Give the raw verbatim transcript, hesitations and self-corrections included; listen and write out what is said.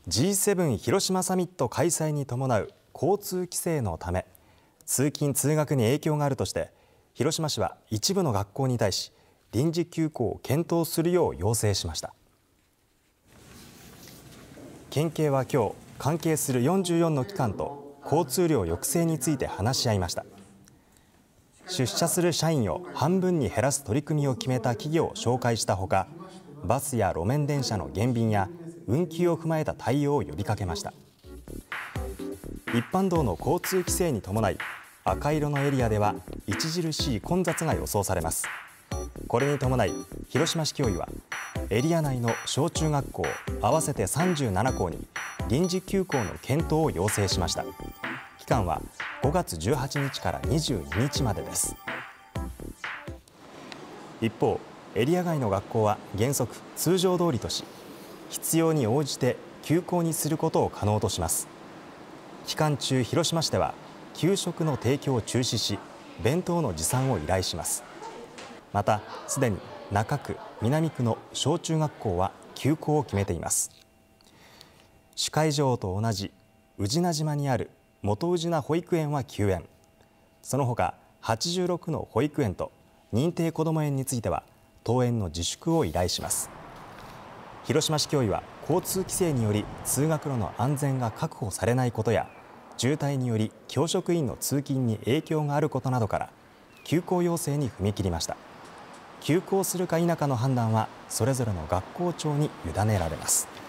ジーセブン 広島サミット開催に伴う交通規制のため、通勤通学に影響があるとして、広島市は一部の学校に対し臨時休校を検討するよう要請しました。県警は今日、関係するよんじゅうよんの機関と交通量抑制について話し合いました。出社する社員を半分に減らす取り組みを決めた企業を紹介したほか、バスや路面電車の減便や運休を踏まえた対応を呼びかけました。一般道の交通規制に伴い、赤色のエリアでは著しい混雑が予想されます。これに伴い、広島市教委はエリア内の小中学校合わせてさんじゅうななこうに臨時休校の検討を要請しました。期間はごがつじゅうはちにちからにじゅうににちまでです。一方、エリア外の学校は原則通常通りとし、必要に応じて休校にすることを可能とします。期間中、広島市では給食の提供を中止し、弁当の持参を依頼します。また、すでに中区、南区の小中学校は休校を決めています。主会場と同じ宇品島にある元宇品保育園は休園。その他、はちじゅうろくの保育園と認定こども園については登園の自粛を依頼します。広島市教委は交通規制により通学路の安全が確保されないことや、渋滞により教職員の通勤に影響があることなどから休校要請に踏み切りました。休校するか否かの判断はそれぞれの学校長に委ねられます。